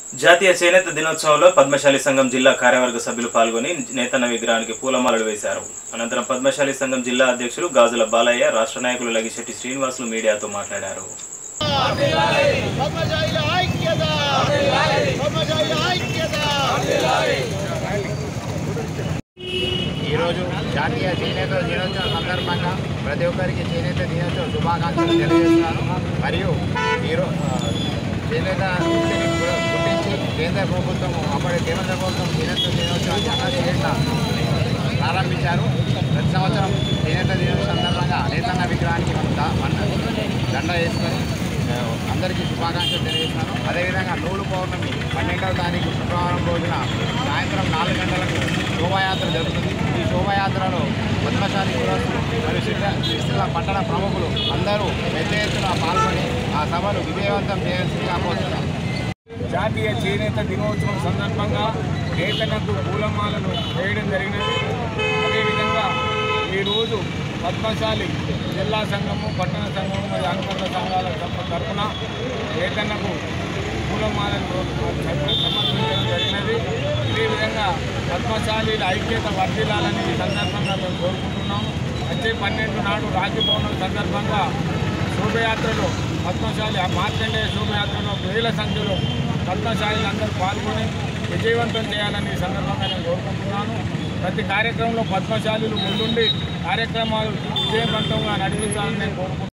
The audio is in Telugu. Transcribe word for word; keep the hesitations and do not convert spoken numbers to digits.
జాతీయ చేనేత దినోత్సవంలో పద్మశాలి సంఘం జిల్లా కార్యవర్గ సభ్యులు పాల్గొని నేతన్న విగ్రహానికి పూలమాలలు వేశారు. అనంతరం పద్మశాలి సంఘం జిల్లా అధ్యక్షులు గాజుల బాలయ్య, రాష్ట్ర నాయకులు లగిశెట్టి శ్రీనివాసులు మీడియాతో మాట్లాడారు. ఈరోజు జాతీయ చేనేత దినోత్సవం సందర్భంగా ప్రతి ఒక్కరికి చేనేత దినోత్సవ శుభాకాంక్షలు తెలియజేస్తున్నాను. మరియు ఈరోజు చేనేత గుర్తించి కేంద్ర ప్రభుత్వం అప్పటి కేంద్ర ప్రభుత్వం చేనేత దినోత్సవాన్ని అన్నచేయంగా ప్రారంభించారు. ప్రతి సంవత్సరం చేనేత దినోత్సవం సందర్భంగా నేతన్న విగ్రహానికి మనం దండ వేసుకొని అందరికీ శుభాకాంక్షలు తెలియజేస్తున్నాను. అదేవిధంగా నూలు పౌర్ణమి పన్నెండవ తారీఖు శుక్రవారం రోజున సాయంత్రం నాలుగు గంటలకు శోభాయాత్ర జరుగుతుంది. ఈ శోభాయాత్రలో పద్మశాలి కులస్తులు మరియు సిరిసిల్ల పట్టణ ప్రముఖులు అందరూ పెద్ద ఎత్తున పాల్గొని ఆ సభను విజయవంతం చేయాల్సిందిగా కోరుతున్నాం. జాతీయ చేనేత దినోత్సవం సందర్భంగా నేతలకు పూలమాలను వేయడం జరిగినది. అదేవిధంగా ఈరోజు పద్మశాలి జిల్లా సంఘము, పట్టణ సంఘము మరియు అనుబంధ సంఘాల తరఫున నేతన్నకు పూలమాలను సమర్పించడం జరిగినది. ఇదేవిధంగా పద్మశాలీల ఐక్యత వర్ధిల్లాలని ఈ సందర్భంగా మేము కోరుకుంటున్నాము. వచ్చే పన్నెండు నాడు రాఖీ పౌర్ణమి సందర్భంగా శోభయాత్రలో పద్మశాలి మార్కండేయ శోభయాత్రలో వేల సంఖ్యలో పద్మశాలీలందరూ పాల్గొని విజయవంతం చేయాలని ఈ సందర్భంగా నేను కోరుకుంటున్నాను. ప్రతి కార్యక్రమంలో పద్మశాలీలు ముందుండి కార్యక్రమాలు విజయవంతంగా నడిపించాలని నేను కోరుకుంటున్నాను.